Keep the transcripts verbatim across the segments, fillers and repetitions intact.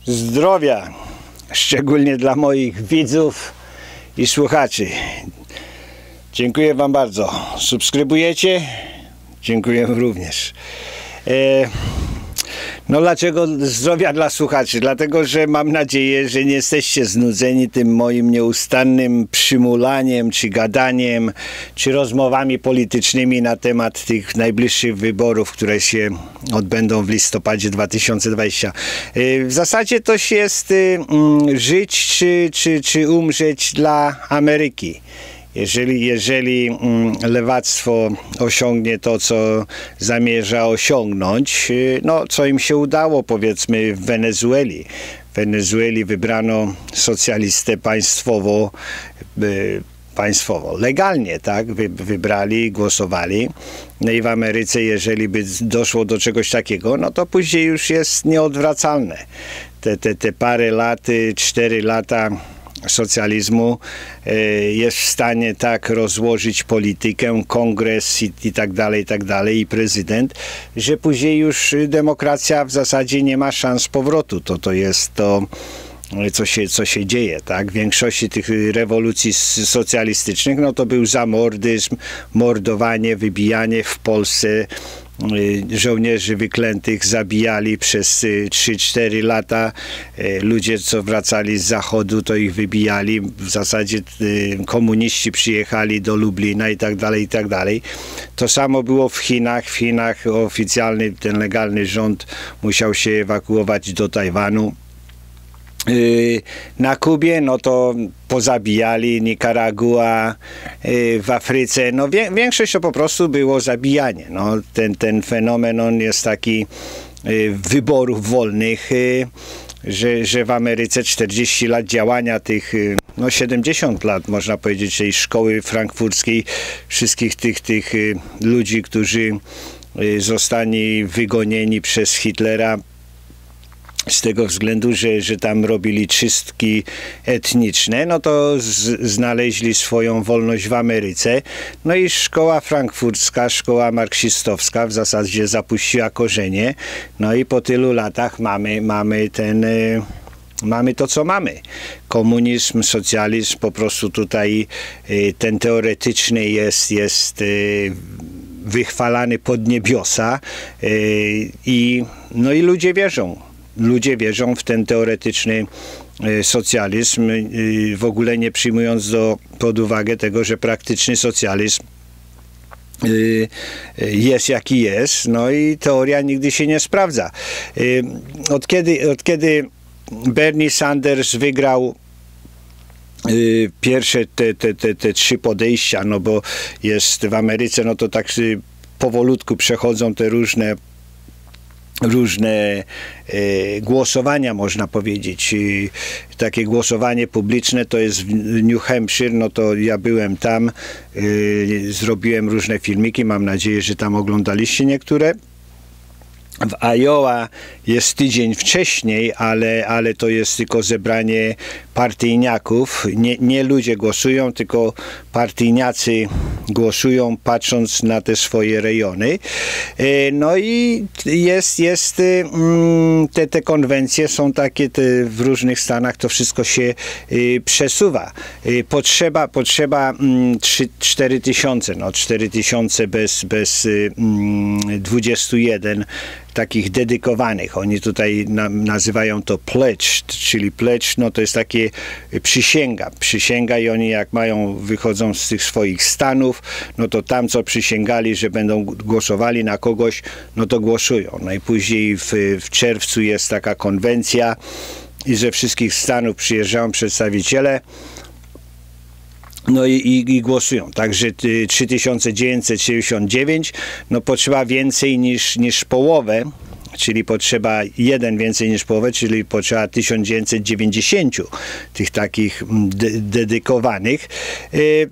Zdrowia, szczególnie dla moich widzów i słuchaczy. Dziękuję wam bardzo. Subskrybujecie? Dziękuję również. E, no dlaczego zdrowia dla słuchaczy? Dlatego, że mam nadzieję, że nie jesteście znudzeni tym moim nieustannym przymulaniem, czy gadaniem, czy rozmowami politycznymi na temat tych najbliższych wyborów, które się odbędą w listopadzie dwa tysiące dwudziestym. E, w zasadzie to jest y, żyć, czy, czy, czy umrzeć dla Ameryki. Jeżeli, jeżeli mm, lewactwo osiągnie to, co zamierza osiągnąć, no co im się udało, powiedzmy, w Wenezueli. W Wenezueli wybrano socjalistę państwowo, y, państwowo, legalnie, tak, Wy, wybrali, głosowali. No i w Ameryce, jeżeli by doszło do czegoś takiego, no to później już jest nieodwracalne. Te, te, te parę lat, cztery lata socjalizmu jest w stanie tak rozłożyć politykę, kongres i, i tak dalej, i tak dalej, i prezydent, że później już demokracja w zasadzie nie ma szans powrotu. To, to jest to, co się, co się dzieje, tak? W większości tych rewolucji socjalistycznych, no to był zamordyzm, mordowanie, wybijanie. W Polsce żołnierzy wyklętych zabijali przez trzy cztery lata. Ludzie, co wracali z zachodu, to ich wybijali. W zasadzie komuniści przyjechali do Lublina i tak dalej, i tak dalej. To samo było w Chinach. W Chinach oficjalny, ten legalny rząd musiał się ewakuować do Tajwanu. Na Kubie, no to pozabijali, Nikaragua, w Afryce, no wie, większość to po prostu było zabijanie. No, ten, ten fenomen, on jest taki wyborów wolnych, że, że w Ameryce czterdzieści lat działania tych, no siedemdziesiąt lat można powiedzieć, tej szkoły frankfurskiej, wszystkich tych, tych ludzi, którzy zostali wygonieni przez Hitlera, z tego względu, że, że tam robili czystki etniczne, no to z, znaleźli swoją wolność w Ameryce. No i szkoła frankfurcka, szkoła marksistowska w zasadzie zapuściła korzenie. No i po tylu latach mamy, mamy ten... Y Mamy to, co mamy. Komunizm, socjalizm, po prostu tutaj y, ten teoretyczny jest, jest y, wychwalany pod niebiosa y, i, no i ludzie wierzą. Ludzie wierzą w ten teoretyczny y, socjalizm, y, w ogóle nie przyjmując do, pod uwagę tego, że praktyczny socjalizm y, jest jaki jest, no i teoria nigdy się nie sprawdza. Y, od kiedy, od kiedy Bernie Sanders wygrał y, pierwsze te, te, te, te trzy podejścia, no bo jest w Ameryce, no to tak y, powolutku przechodzą te różne różne e, głosowania, można powiedzieć. I takie głosowanie publiczne to jest w New Hampshire, no to ja byłem tam, e, zrobiłem różne filmiki, mam nadzieję, że tam oglądaliście niektóre. W Iowa jest tydzień wcześniej, ale, ale to jest tylko zebranie partyjniaków. Nie, nie ludzie głosują, tylko partyjniacy głosują, patrząc na te swoje rejony. No i jest, jest te, te konwencje są takie, te w różnych stanach to wszystko się przesuwa. Potrzeba, potrzeba cztery tysiące, no cztery tysiące bez, bez dwudziestu jeden takich dedykowanych. Oni tutaj na, nazywają to pledge, czyli pledge, no to jest takie przysięga. Przysięga i oni jak mają, wychodzą z tych swoich stanów, no to tam, co przysięgali, że będą głosowali na kogoś, no to głosują. No i później w, w czerwcu jest taka konwencja i ze wszystkich stanów przyjeżdżają przedstawiciele, no i, i, i głosują. Także trzy tysiące dziewięćset siedemdziesiąt dziewięć, no potrzeba więcej niż, niż połowę, czyli potrzeba jeden więcej niż połowę, czyli potrzeba tysiąc dziewięćset dziewięćdziesiąt tych takich de dedykowanych. Y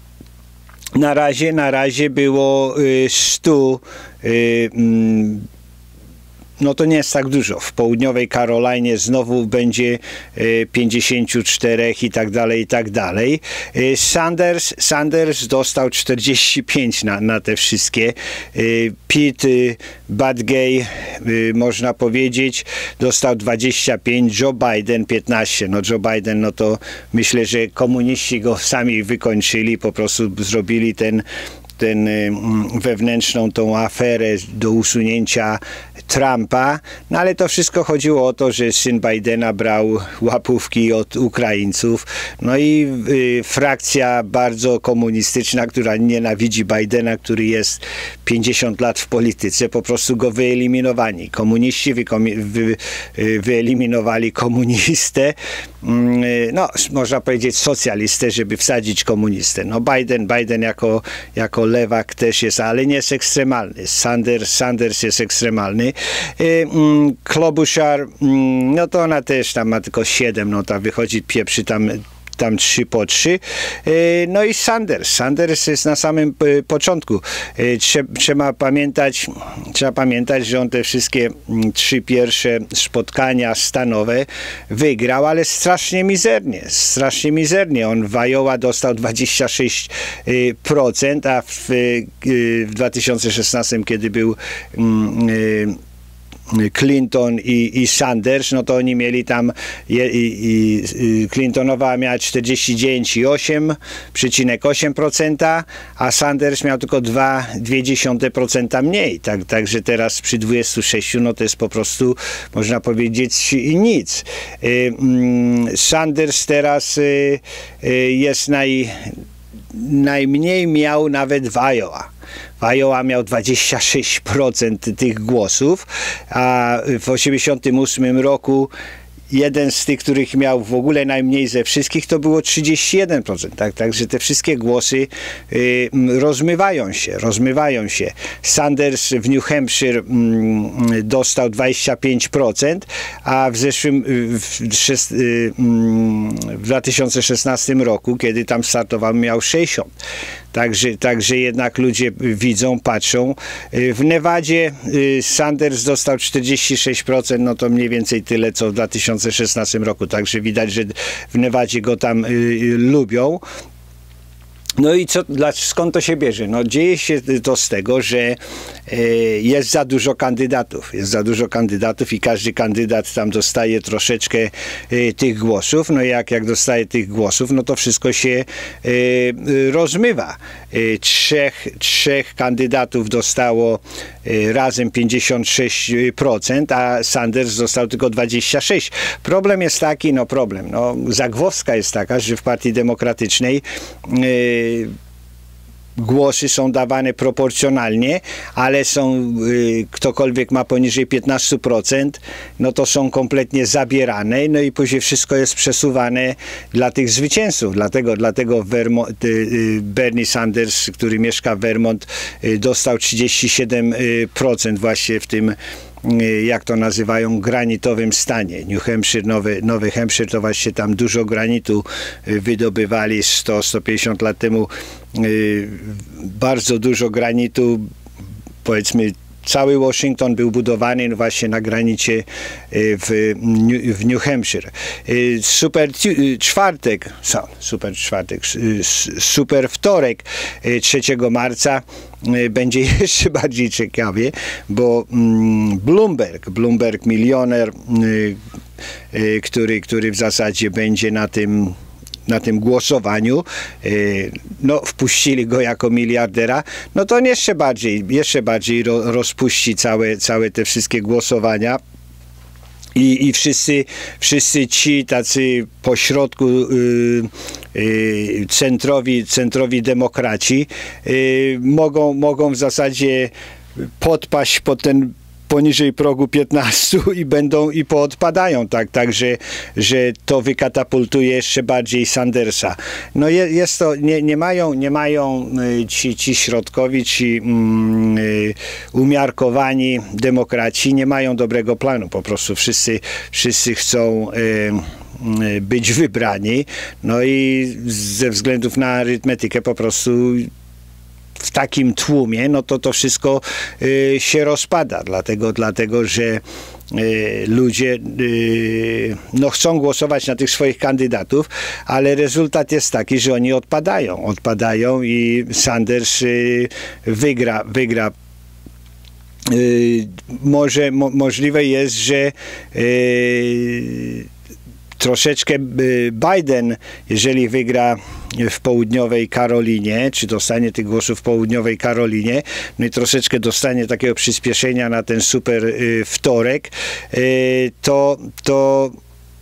na razie, na razie było y, stu y, no to nie jest tak dużo. W południowej Karolinie znowu będzie pięćdziesiąt cztery i tak dalej, i tak dalej. Sanders, Sanders dostał czterdzieści pięć na, na te wszystkie. Pete Buttigieg, można powiedzieć, dostał dwadzieścia pięć, Joe Biden piętnaście. No Joe Biden, no to myślę, że komuniści go sami wykończyli, po prostu zrobili ten ten wewnętrzną tą aferę do usunięcia Trumpa, no ale to wszystko chodziło o to, że syn Bidena brał łapówki od Ukraińców, no i y, frakcja bardzo komunistyczna, która nienawidzi Bidena, który jest pięćdziesiąt lat w polityce, po prostu go wyeliminowali. Komuniści wy, wy, wyeliminowali komunistę, no można powiedzieć socjalistę, żeby wsadzić komunistę. No Biden, Biden jako, jako lewak też jest, ale nie jest ekstremalny. Sanders, Sanders jest ekstremalny. Klobuchar, no to ona też tam ma tylko siedem, no ta wychodzi, pieprzy tam tam trzy po trzy. No i Sanders. Sanders jest na samym początku. Trzeba pamiętać, trzeba pamiętać, że on te wszystkie trzy pierwsze spotkania stanowe wygrał, ale strasznie mizernie. Strasznie mizernie. On w Iowa dostał dwadzieścia sześć procent, a w, w dwa tysiące szesnastym, kiedy był Clinton i, i Sanders, no to oni mieli tam, je, i, i Clintonowa miała czterdzieści dziewięć przecinek osiem procent, a Sanders miał tylko dwa przecinek dwa procent mniej. Tak, także teraz przy dwudziestu sześciu, no to jest po prostu, można powiedzieć, nic. Sanders teraz jest naj, najmniej miał nawet w Iowa. W Iowa miał dwadzieścia sześć procent tych głosów, a w osiemdziesiątym ósmym roku jeden z tych, których miał w ogóle najmniej ze wszystkich, to było trzydzieści jeden procent. Tak? Także te wszystkie głosy y, rozmywają się, rozmywają się. Sanders w New Hampshire y, dostał dwadzieścia pięć procent, a w zeszłym, w, w, y, w dwa tysiące szesnastym roku, kiedy tam startował, miał sześćdziesiąt procent. Także, także jednak ludzie widzą, patrzą. W Nevadzie Sanders dostał czterdzieści sześć procent, no to mniej więcej tyle, co w dwa tysiące szesnastym roku. Także widać, że w Nevadzie go tam y, lubią. No i co, dla, skąd to się bierze? No dzieje się to z tego, że e, jest za dużo kandydatów. Jest za dużo kandydatów i każdy kandydat tam dostaje troszeczkę e, tych głosów. No i jak, jak dostaje tych głosów, no to wszystko się e, rozmywa. E, trzech, trzech kandydatów dostało e, razem pięćdziesiąt sześć procent, a Sanders dostał tylko dwadzieścia sześć procent. Problem jest taki, no problem, no zagwozdka jest taka, że w Partii Demokratycznej e, głosy są dawane proporcjonalnie, ale są, y, ktokolwiek ma poniżej piętnaście procent, no to są kompletnie zabierane, no i później wszystko jest przesuwane dla tych zwycięzców. Dlatego, dlatego Vermont, y, y, Bernie Sanders, który mieszka w Vermont, y, dostał trzydzieści siedem procent właśnie w tym, jak to nazywają, granitowym stanie. New Hampshire, Nowy, Nowy Hampshire, to właśnie tam dużo granitu wydobywali sto, sto pięćdziesiąt lat temu. Bardzo dużo granitu, powiedzmy, cały Washington był budowany właśnie na granicie w, w New Hampshire. Super czwartek, super czwartek, super wtorek trzeciego marca będzie jeszcze bardziej ciekawie, bo Bloomberg, Bloomberg milioner, który, który w zasadzie będzie na tym na tym głosowaniu, no wpuścili go jako miliardera, no to jeszcze bardziej, jeszcze bardziej ro, rozpuści całe, całe te wszystkie głosowania. I, i wszyscy, wszyscy ci tacy pośrodku yy, yy, centrowi, centrowi demokraci yy, mogą, mogą w zasadzie podpaść pod ten poniżej progu piętnaście i będą i poodpadają, tak, tak że, że to wykatapultuje jeszcze bardziej Sandersa. No je, jest to, nie, nie mają, nie mają ci, ci środkowi, ci mm, umiarkowani demokraci, nie mają dobrego planu, po prostu wszyscy, wszyscy chcą y, być wybrani, no i ze względów na arytmetykę po prostu w takim tłumie, no to to wszystko y, się rozpada, dlatego, dlatego że y, ludzie y, no chcą głosować na tych swoich kandydatów, ale rezultat jest taki, że oni odpadają, odpadają i Sanders y, wygra, wygra. Y, może mo, możliwe jest, że y, troszeczkę Biden, jeżeli wygra w południowej Karolinie, czy dostanie tych głosów w południowej Karolinie, no i troszeczkę dostanie takiego przyspieszenia na ten super y, wtorek, y, to, to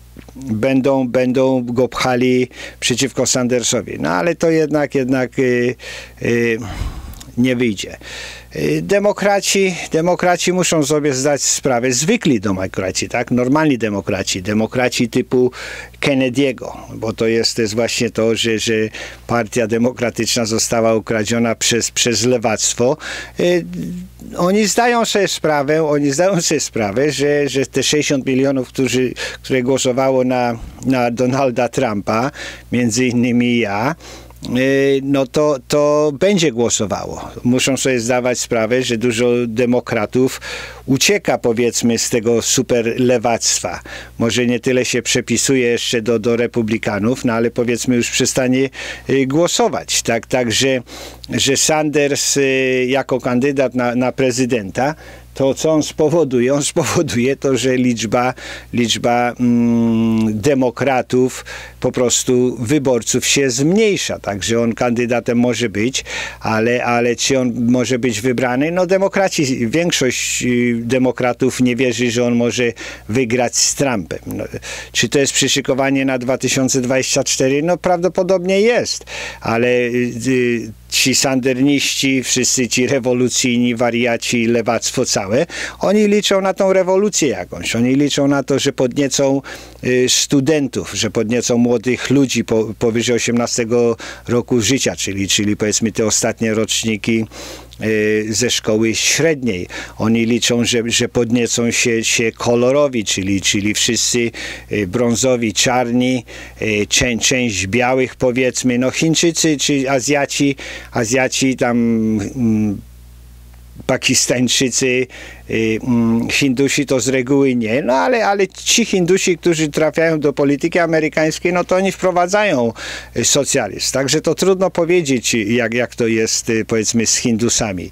będą, będą go pchali przeciwko Sandersowi. No ale to jednak, jednak y, y, nie wyjdzie. Demokraci, demokraci muszą sobie zdać sprawę, zwykli demokraci, tak, normalni demokraci, demokraci typu Kennedy'ego, bo to jest, to jest właśnie to, że, że partia demokratyczna została ukradziona przez, przez lewactwo. Yy, oni zdają sobie sprawę, oni zdają sobie sprawę, że, że te sześćdziesiąt milionów, którzy, które głosowało na, na Donalda Trumpa, między innymi ja, no to, to będzie głosowało. Muszą sobie zdawać sprawę, że dużo demokratów ucieka, powiedzmy, z tego super lewactwa. Może nie tyle się przepisuje jeszcze do, do republikanów, no ale powiedzmy już przestanie głosować. Tak, tak że, że Sanders jako kandydat na, na prezydenta, to co on spowoduje? On spowoduje to, że liczba, liczba mm, demokratów, po prostu wyborców się zmniejsza. Także on kandydatem może być, ale, ale czy on może być wybrany? No demokraci, większość demokratów nie wierzy, że on może wygrać z Trumpem. No, czy to jest przyszykowanie na dwa tysiące dwudziesty czwarty? No prawdopodobnie jest, ale y, ci sanderniści, wszyscy ci rewolucyjni, wariaci, lewactwo całe, oni liczą na tą rewolucję jakąś. Oni liczą na to, że podniecą y, studentów, że podniecą młodych ludzi po, powyżej osiemnastego roku życia, czyli, czyli powiedzmy te ostatnie roczniki ze szkoły średniej. Oni liczą, że, że podniecą się, się kolorowi, czyli, czyli wszyscy brązowi, czarni, część, część białych, powiedzmy, no Chińczycy czy Azjaci, Azjaci tam Pakistańczycy, Hindusi to z reguły nie, no ale, ale ci Hindusi, którzy trafiają do polityki amerykańskiej, no to oni wprowadzają socjalizm. Także to trudno powiedzieć, jak, jak to jest, powiedzmy, z Hindusami.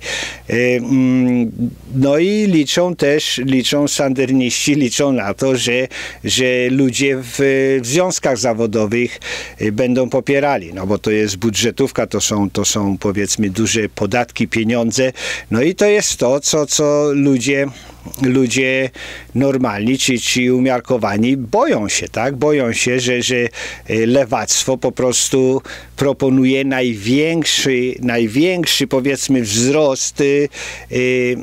No i liczą też, liczą sanderniści, liczą na to, że, że ludzie w, w związkach zawodowych będą popierali, no bo to jest budżetówka, to są, to są powiedzmy duże podatki, pieniądze, no i to jest to, co, co ludzie ludzie normalni, czy, czy umiarkowani boją się, tak? Boją się, że, że lewactwo po prostu proponuje największy, największy powiedzmy wzrost y, y,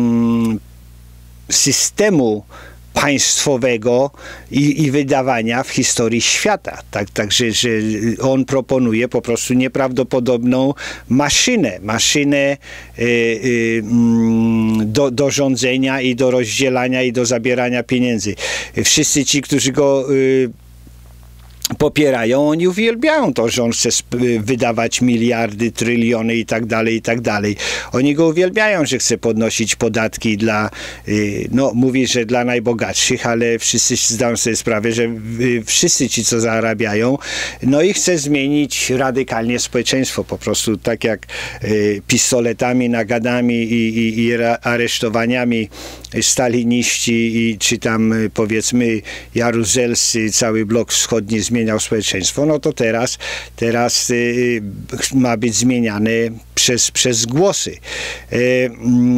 systemu państwowego i, i wydawania w historii świata. Tak, także, że on proponuje po prostu nieprawdopodobną maszynę, maszynę y, y, do, do rządzenia i do rozdzielania i do zabierania pieniędzy. Wszyscy ci, którzy go y, popierają, oni uwielbiają to, że on chce wydawać miliardy, tryliony i tak dalej, i tak dalej. Oni go uwielbiają, że chce podnosić podatki dla, no mówi, że dla najbogatszych, ale wszyscy zdają sobie sprawę, że wszyscy ci, co zarabiają, no i chce zmienić radykalnie społeczeństwo, po prostu tak jak pistoletami, nagadami i, i, i aresztowaniami staliniści i czy tam powiedzmy jaruzelscy, cały blok wschodni zmieniał społeczeństwo, no to teraz, teraz y, ma być zmieniane przez, przez głosy. Y, y,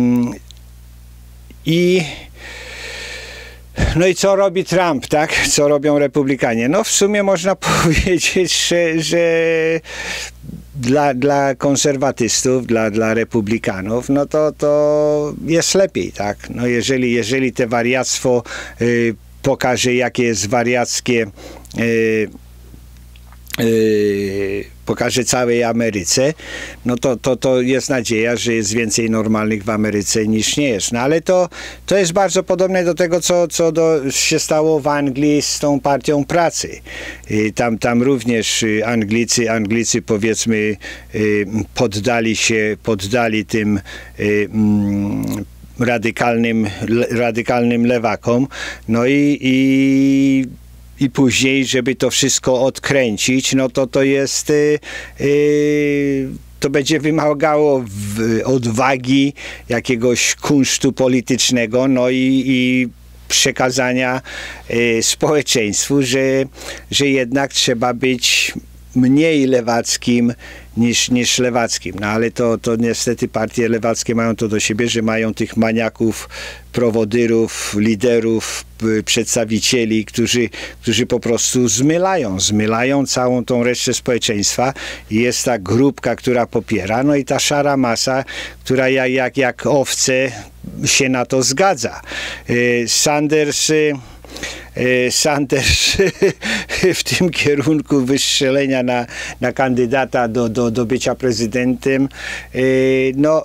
I no i co robi Trump, tak? Co robią Republikanie? No w sumie można powiedzieć, że, że Dla, dla konserwatystów, dla, dla republikanów, no to, to jest lepiej, tak? No jeżeli, jeżeli te wariactwo y, pokaże, jakie jest wariackie y, Yy, pokaże całej Ameryce, no to, to, to jest nadzieja, że jest więcej normalnych w Ameryce niż nie jest. No ale to, to jest bardzo podobne do tego, co, co do, się stało w Anglii z tą partią pracy. Yy, tam, tam również Anglicy, Anglicy powiedzmy yy, poddali się, poddali tym yy, mm, radykalnym, le, radykalnym lewakom, no i, i I później, żeby to wszystko odkręcić, no to to jest, yy, yy, to będzie wymagało w, odwagi, jakiegoś kunsztu politycznego, no i, i przekazania yy, społeczeństwu, że, że jednak trzeba być mniej lewackim niż, niż lewackim. No ale to, to niestety partie lewackie mają to do siebie, że mają tych maniaków, prowodyrów, liderów, przedstawicieli, którzy, którzy po prostu zmylają, zmylają całą tą resztę społeczeństwa. Jest ta grupka, która popiera, no i ta szara masa, która jak, jak, jak owce się na to zgadza. Sanders Sanders w tym kierunku wystrzelenia na, na kandydata do, do, do bycia prezydentem, no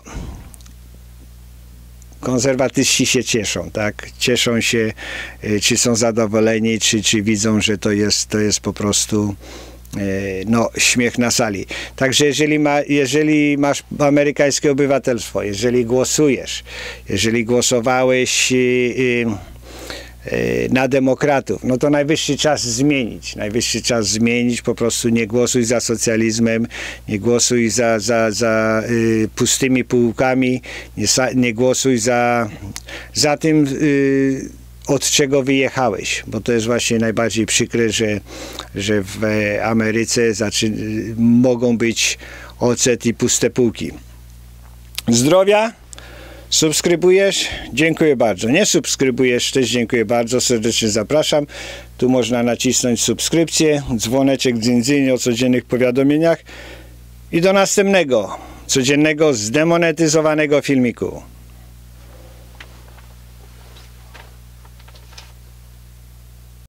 konserwatyści się cieszą, tak? Cieszą się, czy są zadowoleni, czy, czy widzą, że to jest, to jest po prostu no, śmiech na sali. Także jeżeli, ma, jeżeli masz amerykańskie obywatelstwo, jeżeli głosujesz, jeżeli głosowałeś yy, na demokratów, no to najwyższy czas zmienić. Najwyższy czas zmienić, po prostu nie głosuj za socjalizmem, nie głosuj za, za, za y, pustymi półkami, nie, nie głosuj za, za tym, y, od czego wyjechałeś, bo to jest właśnie najbardziej przykre, że, że w Ameryce zaczy, mogą być ocet i puste półki. Zdrowia! Subskrybujesz? Dziękuję bardzo. Nie subskrybujesz? Też dziękuję bardzo. Serdecznie zapraszam. Tu można nacisnąć subskrypcję, dzwoneczek dzyn-dzyn o codziennych powiadomieniach i do następnego, codziennego zdemonetyzowanego filmiku.